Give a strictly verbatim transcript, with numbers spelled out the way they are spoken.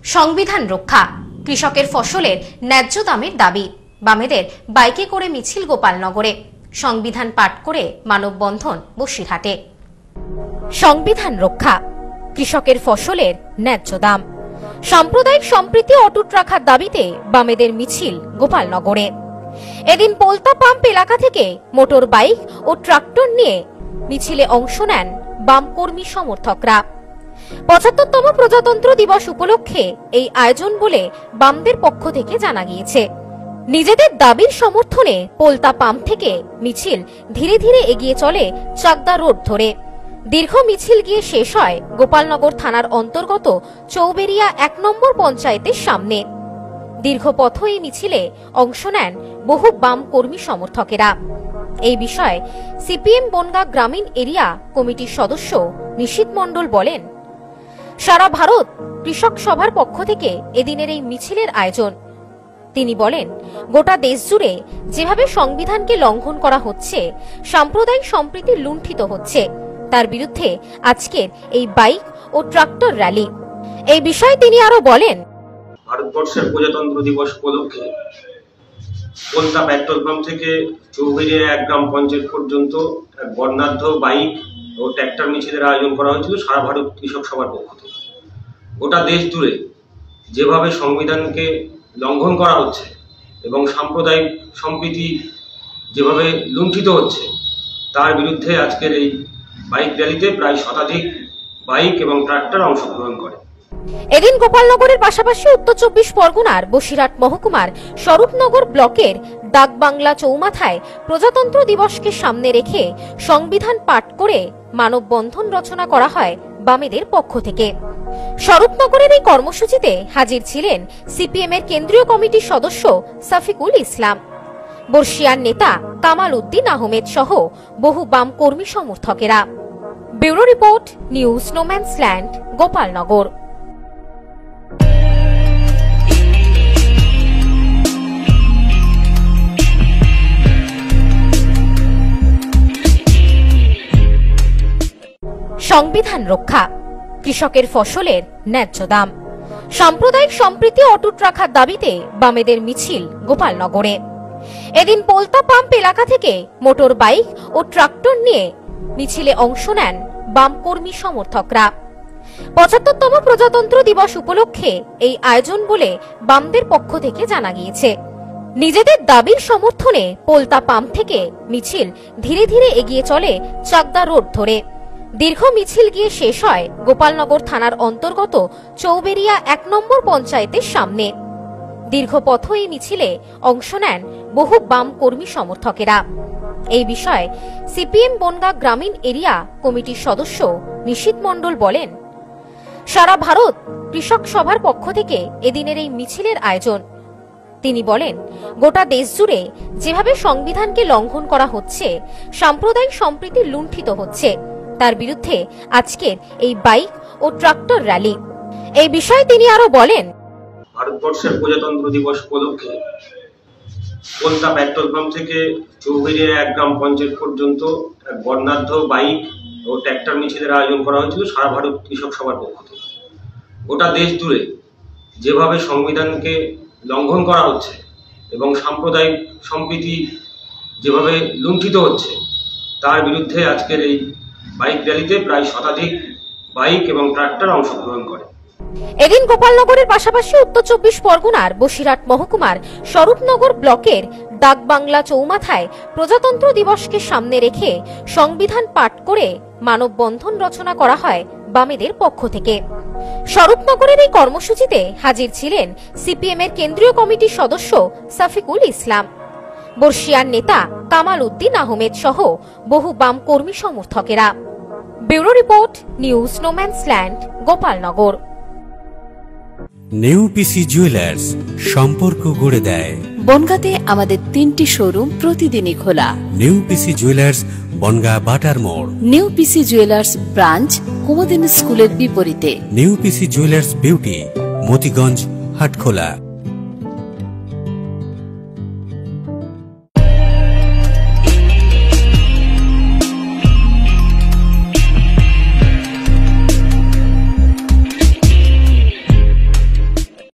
সংবিধান রক্ষা, কৃষকের ফসলের ন্যায্য দামের দাবি। বামেদের বাইকে করে মিছিল গোপালনগরে, সংবিধান পাঠ করে মানববন্ধন বসিরহাটে। সংবিধান রক্ষা, কৃষকের ফসলের ন্যায্য দাম, সাম্প্রদায়িক সম্প্রীতি অটুট রাখার দাবিতে বামেদের মিছিল গোপালনগরে। এদিন পোলতা পাম্প এলাকা থেকে মোটর বাইক ও ট্রাক্টর নিয়ে মিছিলে অংশ নেন বাম কর্মী সমর্থকরা। পঁচাত্তরতম প্রজাতন্ত্র দিবস উপলক্ষে এই আয়োজন বলে বামদের পক্ষ থেকে জানা গিয়েছে। নিজেদের দাবির সমর্থনে পোলতা পাম্প থেকে মিছিল ধীরে ধীরে এগিয়ে চলে চাকদা রোড ধরে। দীর্ঘ মিছিল গিয়ে শেষ হয় গোপালনগর থানার অন্তর্গত চৌবেরিয়া এক নম্বর পঞ্চায়েতের সামনে। দীর্ঘ পথ এই মিছিলে অংশ নেন বহু বাম কর্মী সমর্থকেরা। এই বিষয়ে সিপিএম বনগাঁ গ্রামীণ এরিয়া কমিটির সদস্য নিশীথ মণ্ডল বলেন, সারা ভারত কৃষক সভার পক্ষ থেকে এদিনের এই মিছিলের আয়োজন। তিনি বলেন, গোটা দেশ জুড়ে যেভাবে সংবিধানকে লঙ্ঘন করা হচ্ছে, সাম্প্রদায়িক সম্প্রীতি লুণ্ঠিত হচ্ছে, তার বিরুদ্ধে আজকের এই বাইক ও ট্রাক্টর র্যালি। এই বিষয়ে তিনি আরো বলেন, ভারতবর্ষের প্রজাতন্ত্র দিবস উপলক্ষে পোলতা পেট্রোল পাম্প থেকে চৌবেরিয়া এক গ্রাম পঞ্চায়েত পর্যন্ত এক বর্ণাঢ্য বাইক ও ট্র্যাক্টর মিছিলের আয়োজন করা হয়েছিল সারা ভারত কৃষক সভার পক্ষ থেকে। গোটা দেশ জুড়ে যেভাবে সংবিধানকে লঙ্ঘন করা হচ্ছে এবং সাম্প্রদায়িক সম্প্রীতি যেভাবে লুণ্ঠিত হচ্ছে, তার বিরুদ্ধে আজকের এই বাইক র্যালিতে প্রায় শতাধিক বাইক এবং ট্রাক্টর অংশগ্রহণ করে। এদিন গোপালনগরের পাশাপাশি উত্তর চব্বিশ পরগনার বসিরহাট মহকুমার স্বরূপনগর ব্লকের ডাকবাংলা চৌমাথায় প্রজাতন্ত্র দিবসকে সামনে রেখে সংবিধান পাঠ করে মানববন্ধন রচনা করা হয় বামেদের পক্ষ থেকে। স্বরূপনগরের এই কর্মসূচিতে হাজির ছিলেন সিপিএম এর কেন্দ্রীয় কমিটির সদস্য সাফিকুল ইসলাম, বর্ষিয়ার নেতা কামাল উদ্দিন আহমেদ সহ বহু বাম কর্মী সমর্থকেরা। Bureau report, news no man's land, Gopalnagar. সংবিধান রক্ষা, কৃষকের ফসলের ন্যায্য দাম, সাম্প্রদায়িক সম্প্রীতি অটুট রাখার দাবিতে বামেদের মিছিল গোপালনগরে। এদিন পোলতা পাম্প এলাকা থেকে মোটর বাইক ও ট্রাক্টর নিয়ে মিছিলে অংশ নেন বাম কর্মী সমর্থকরা। পঁচাত্তরতম প্রজাতন্ত্র দিবস উপলক্ষে এই আয়োজন বলে বামদের পক্ষ থেকে জানা গিয়েছে। নিজেদের দাবির সমর্থনে পোলতা পাম্প থেকে মিছিল ধীরে ধীরে এগিয়ে চলে চাকদা রোড ধরে। দীর্ঘ মিছিল গিয়ে শেষ হয় গোপালনগর থানার অন্তর্গত চৌবেরিয়া এক নম্বর পঞ্চায়েতের সামনে। দীর্ঘ পথ এই মিছিলে অংশ নেন বহু বাম কর্মী সমর্থকেরা। এই বিষয়ে সিপিএম বনগাঁ গ্রামীণ এরিয়া কমিটির সদস্য নিশীথ মণ্ডল বলেন, সারা ভারত কৃষক সভার পক্ষ থেকে এদিনের এই মিছিলের আয়োজন। তিনি বলেন, গোটা দেশ জুড়ে যেভাবে সংবিধানকে লঙ্ঘন করা হচ্ছে, সাম্প্রদায়িক সম্প্রীতি লুণ্ঠিত হচ্ছে, তার বিরুদ্ধে আজকের এই বাইক ও ট্রাক্টর র্যালি। এই বিষয়ে তিনি আরো বলেন, ভারতবর্ষের প্রজাতন্ত্র দিবস উপলক্ষে পোলতা পেট্রোল পাম্প থেকে চৌবেরিয়া এক গ্রাম পঞ্চায়েত পর্যন্ত এক বর্ণাঢ্য বাইক ও ট্র্যাক্টর মিছিলের আয়োজন করা হয়েছিল সারা ভারত কৃষক সভার পক্ষ থেকে। গোটা দেশ জুড়ে যেভাবে সংবিধানকে লঙ্ঘন করা হচ্ছে এবং সাম্প্রদায়িক সম্প্রীতি যেভাবে লুণ্ঠিত হচ্ছে, তার বিরুদ্ধে আজকের এই বাইক র্যালিতে প্রায় শতাধিক বাইক এবং ট্রাক্টর অংশগ্রহণ করে। এদিন গোপালনগরের পাশাপাশি উত্তর চব্বিশ পরগনার বসিরহাট মহকুমার স্বরূপনগর ব্লকের ডাকবাংলা চৌমাথায় প্রজাতন্ত্র দিবসকে সামনে রেখে সংবিধান পাঠ করে মানববন্ধন রচনা করা হয় বামেদের পক্ষ থেকে। স্বরূপনগরের এই কর্মসূচিতে হাজির ছিলেন সিপিএম এর কেন্দ্রীয় কমিটির সদস্য সাফিকুল ইসলাম, বর্ষিয়ার নেতা কামাল উদ্দিন আহমেদ সহ বহু বাম কর্মী সমর্থকেরা। Bureau report, news no man's land, Gopalnagar. নেউপিসি জুয়েলার্স, সম্পর্ক গড়ে দেয়। বনগাঁতে আমাদের তিনটি শোরুম প্রতিদিনই খোলা। নেউপিসি জুয়েলার্স, বনগাঁ বাটার মোড়। নেউপিসি জুয়েলার্স ব্রাঞ্চ কুমুদিনী স্কুলের বিপরীতে। নেউপিসি জুয়েলার্স বিউটি, মতিগঞ্জ, হাটখোলা।